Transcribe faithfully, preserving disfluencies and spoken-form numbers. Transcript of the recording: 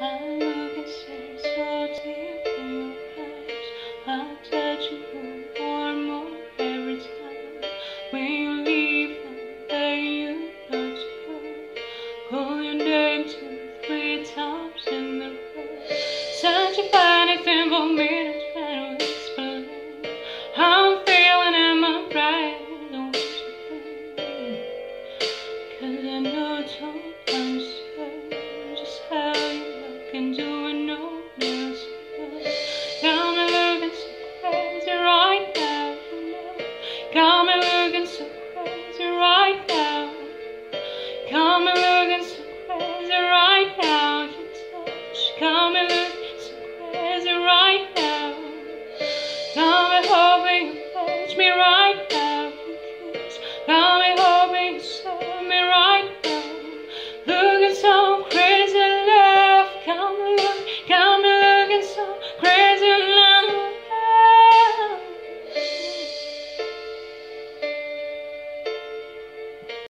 I look and stare so deep in your eyes. I touch you more and more every time. When you leave, I beg you not to go. Call your name two, three times in the row. Searching for anything for me to try to explain how I'm feeling, am I right? Don't you think? 'Cause I know too I'm so just how you look and doing no else. Got me looking so crazy right now, you know. Got me looking so crazy right now. Got me looking